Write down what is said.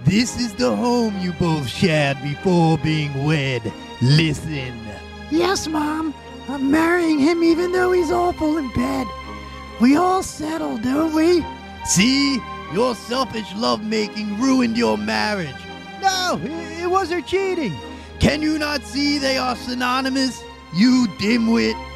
This is the home you both shared before being wed. Listen. Yes, Mom. I'm marrying him even though he's awful in bed. We all settle, don't we? See? Your selfish lovemaking ruined your marriage. No, it was her cheating. Can you not see they are synonymous? You dimwit.